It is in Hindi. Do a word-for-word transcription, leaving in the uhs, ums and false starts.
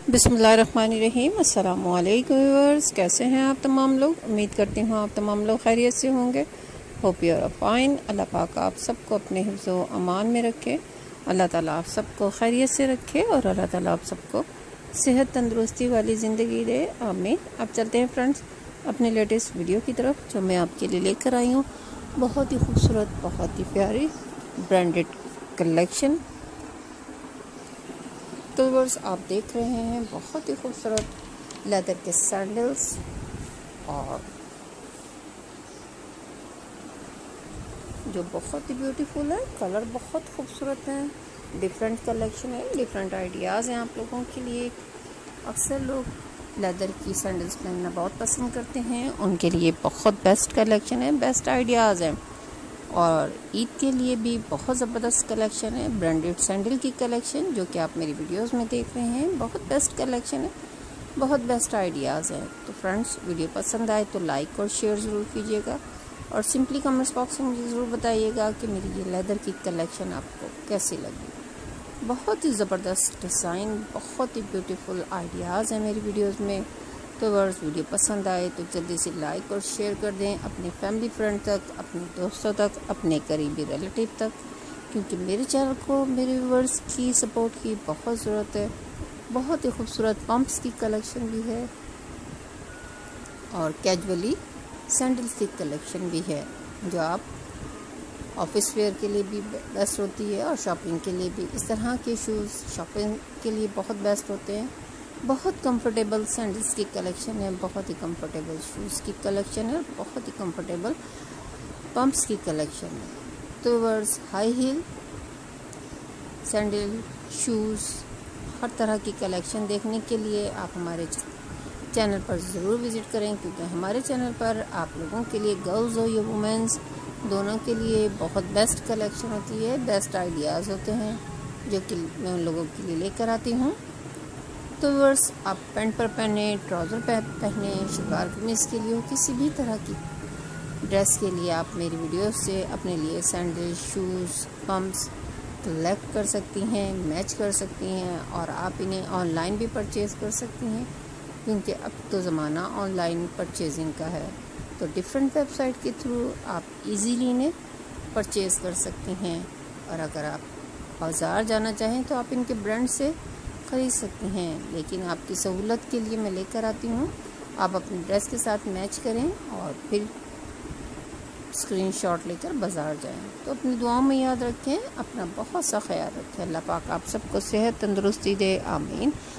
बिस्मिल्लाहिर्रहमानिर्रहीम। अस्सलाम वालेकुम व्यूअर्स, कैसे हैं आप तमाम लोग। उम्मीद करती हूँ आप तमाम लोग खैरियत से होंगे। Hope you are fine. Allah पाक आप सबको अपने हिफ्ज़ व अमान में रखे। अल्लाह ताला आप सबको खैरियत से रखे और अल्लाह ताला आप सबको सेहत तंदुरुस्ती वाली ज़िंदगी दे, आमीन। अब चलते हैं फ्रेंड्स अपने लेटेस्ट वीडियो की तरफ, जो मैं आपके लिए लेकर आई हूँ। बहुत ही खूबसूरत, बहुत ही प्यारी ब्रांडेड कलेक्शन। तो व्यूअर्स आप देख रहे हैं बहुत ही खूबसूरत लेदर के सैंडल्स और जो बहुत ही ब्यूटीफुल है। कलर बहुत खूबसूरत है, डिफरेंट कलेक्शन है, डिफरेंट आइडियाज़ हैं आप लोगों के लिए। अक्सर लोग लेदर की सैंडल्स पहनना बहुत पसंद करते हैं, उनके लिए बहुत बेस्ट कलेक्शन है, बेस्ट आइडियाज़ हैं। और ईद के लिए भी बहुत ज़बरदस्त कलेक्शन है, ब्रांडेड सैंडल की कलेक्शन, जो कि आप मेरी वीडियोस में देख रहे हैं। बहुत बेस्ट कलेक्शन है, बहुत बेस्ट आइडियाज़ हैं। तो फ्रेंड्स, वीडियो पसंद आए तो लाइक और शेयर ज़रूर कीजिएगा और सिंपली कमेंट्स बॉक्स में मुझे ज़रूर बताइएगा कि मेरी ये लेदर की कलेक्शन आपको कैसी लगी। बहुत ही ज़बरदस्त डिज़ाइन, बहुत ही ब्यूटीफुल आइडियाज़ हैं मेरी वीडियोज़ में। तो वर्स वीडियो पसंद आए तो जल्दी से लाइक और शेयर कर दें अपने फैमिली फ्रेंड तक, अपने दोस्तों तक, अपने करीबी रिलेटिव तक, क्योंकि मेरे चैनल को मेरे व्यूअर्स की सपोर्ट की बहुत ज़रूरत है। बहुत ही खूबसूरत पंप्स की कलेक्शन भी है और कैजुअली सैंडल्स की कलेक्शन भी है, जो आप ऑफिस वेयर के लिए भी बेस्ट होती है और शॉपिंग के लिए भी। इस तरह के शूज़ शॉपिंग के लिए बहुत बेस्ट होते हैं। बहुत कंफर्टेबल सैंडल्स की कलेक्शन है, बहुत ही कंफर्टेबल शूज़ की कलेक्शन है, बहुत ही कंफर्टेबल पंप्स की कलेक्शन है। तो वर्स हाई हील सैंडल शूज़ हर तरह की कलेक्शन देखने के लिए आप हमारे चैनल पर ज़रूर विज़िट करें, क्योंकि हमारे चैनल पर आप लोगों के लिए, गर्ल्स हो या वुमेंस, दोनों के लिए बहुत बेस्ट कलेक्शन होती है, बेस्ट आइडियाज़ होते हैं, जो कि मैं उन लोगों के लिए लेकर आती हूँ। तो व्यूअर्स, आप पैंट पर पहने, ट्राउज़र पर पहने, शलवार कमीज़ के लिए हो, किसी भी तरह की ड्रेस के लिए आप मेरी वीडियो से अपने लिए सैंडल, शूज़, पम्प्स कलेक्ट कर सकती हैं, मैच कर सकती हैं और आप इन्हें ऑनलाइन भी परचेज़ कर सकती हैं, क्योंकि अब तो ज़माना ऑनलाइन परचेजिंग का है। तो डिफरेंट वेबसाइट के थ्रू आप इजीली इन्हें परचेज़ कर सकती हैं। और अगर आप बाज़ार जाना चाहें तो आप इनके ब्रांड से ख़रीद सकती हैं, लेकिन आपकी सहूलत के लिए मैं लेकर आती हूँ। आप अपनी ड्रेस के साथ मैच करें और फिर स्क्रीनशॉट लेकर बाज़ार जाएं। तो अपनी दुआओं में याद रखें, अपना बहुत सा ख्याल रखें। अल्लाह पाक आप सबको सेहत तंदुरुस्ती दे, आमीन।